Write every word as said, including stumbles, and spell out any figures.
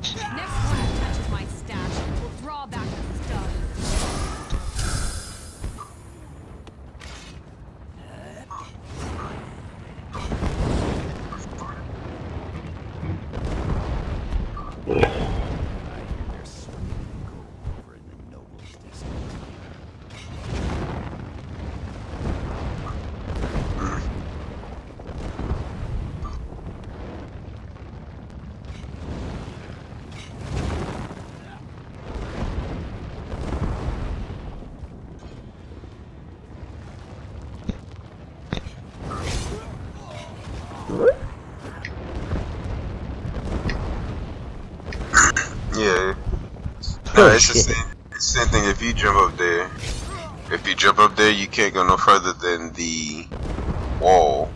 Next one who touches my stash will draw back the stuff. Yeah. No, it's the same, it's the same thing if you jump up there. If you jump up there, you can't go no further than the wall.